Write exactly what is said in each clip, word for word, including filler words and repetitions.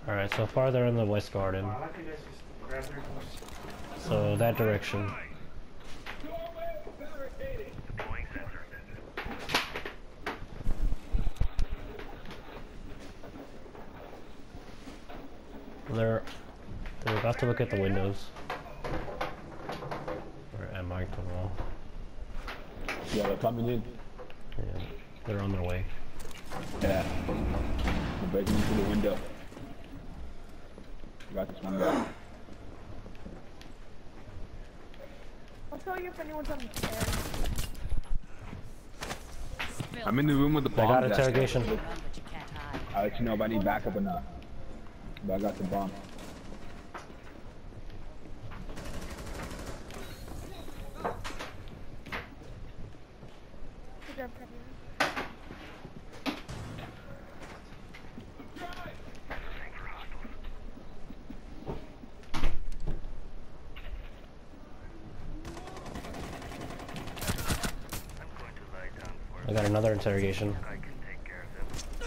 Alright, so far they're in the West Garden. So that direction. They're they're about to look at the windows. Or am I the wall? Yeah, they're coming in. Yeah, they're on their way. Yeah. They're breaking into the window. Got this one guy. I'll tell you if anyone's on the stairs. I'm in the room with the bomb. I got interrogation. I'll let you know if I need backup or not. But I got the bomb. Good job, Caveira. I got another interrogation. I can take care of them.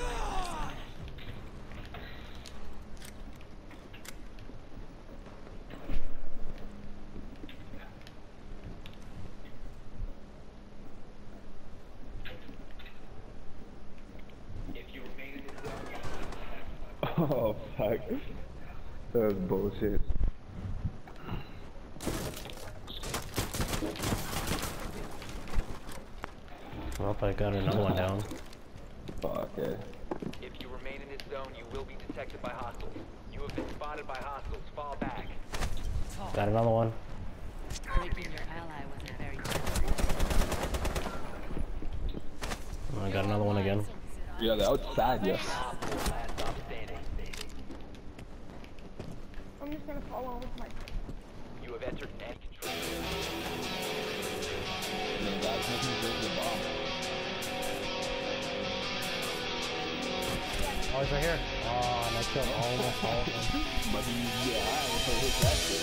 Oh fuck. That was bullshit. Well, I got another one down. Fuck yeah. If you remain in this zone, you will be detected by hostiles. You have been spotted by hostiles. Fall back. Got another one. Breaking your ally wasn't very good. I got another one again. Yeah, they're outside, yeah. I'm just gonna follow with my. You have entered an end control. The guy's making me break the bomb. Oh, he's right here. Oh, and I killed almost all of them. But yeah, I hit that shit.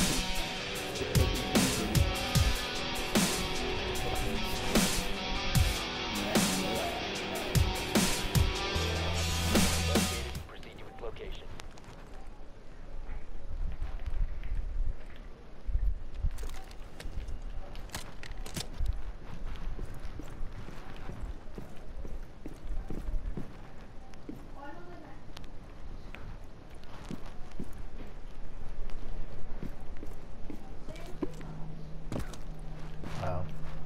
Proceed to its location. Wow.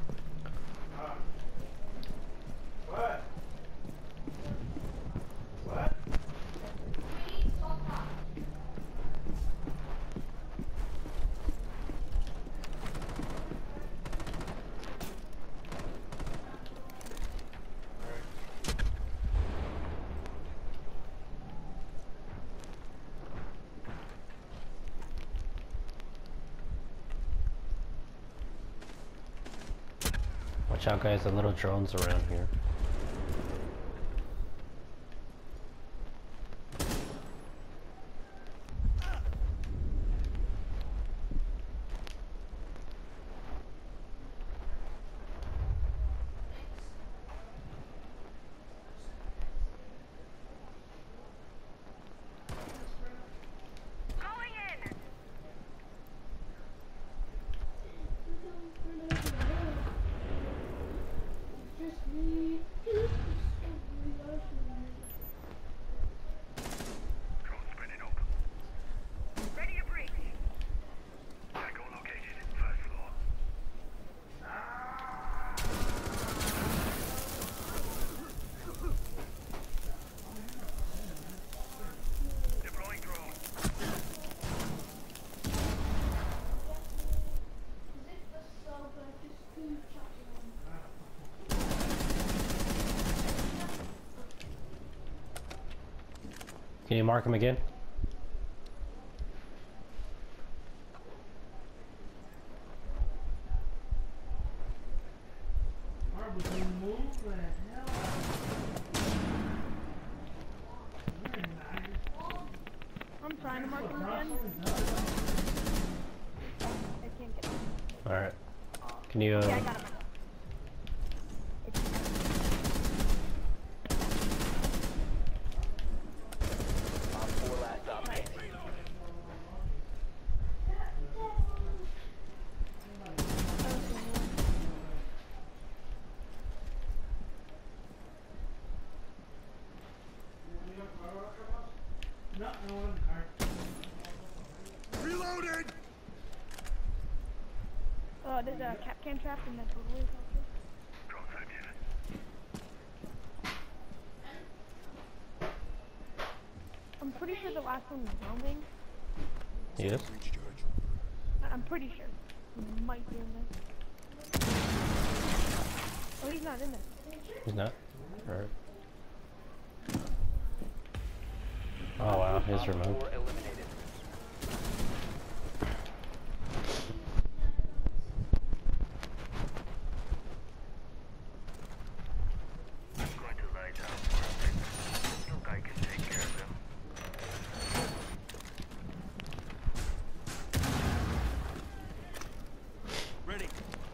Watch out, guys, the little drones around here. Drone spinning up. Ready to breach. Echo located. First floor. Deploying drone. Can you mark him again? I'm trying to mark him again. I can't get him. Alright. Can you, uh... Yeah, I got him. Op four last uh, cap can trap in that doorway. Drones active. I'm pretty sure the last one was roaming. Yes. I- I'm pretty sure. He might be in there. Oh, he's not in there. He's not? Alright. Oh wow, his Op remote. four eliminated. I'm going to lie down for a bit. Look, I can take care of them. Ready.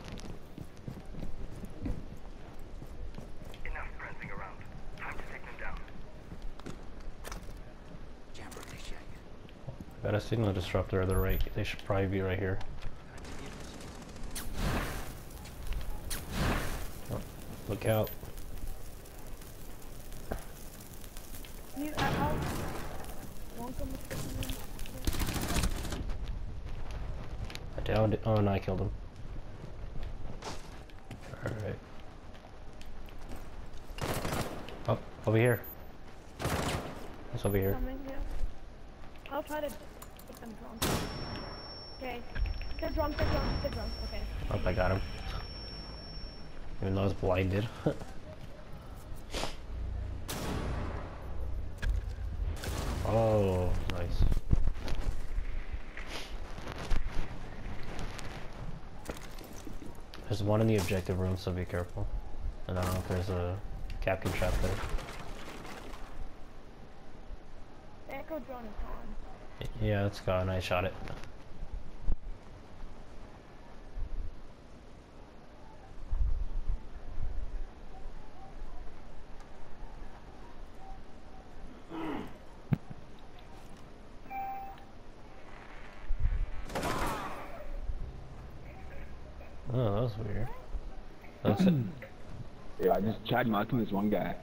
Enough prancing around. Time to take them down. Got a signal disruptor at the right. They should probably be right here. Oh, look out. You, I, I'll... Won't come with I downed it. Oh, no, I killed him. Alright. Oh, over here. It's over here. coming, yeah. I'll try to get them drunk. Okay. They're drunk, they're drunk, they're drunk, okay. Oh, I got him. Even though I was blinded. Oh, nice. There's one in the objective room, so be careful. And I don't know if there's a Captain trap there. The echo drone is gone. Yeah, it's gone. I shot it. Oh, that was weird. That's it. Yeah, I just tried marking this one guy.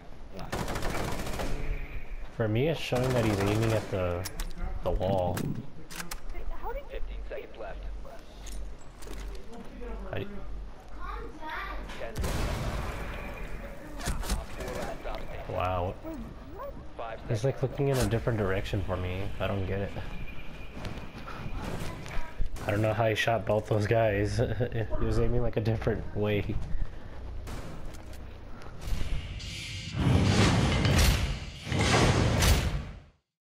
For me, it's showing that he's aiming at the the wall. Hey, how did you... fifteen seconds left. I, ten seconds. Op four last stop standing. wow. Wait, what? Five He's seconds. like looking in a different direction for me. I don't get it. I don't know how he shot both those guys. He was aiming like a different way.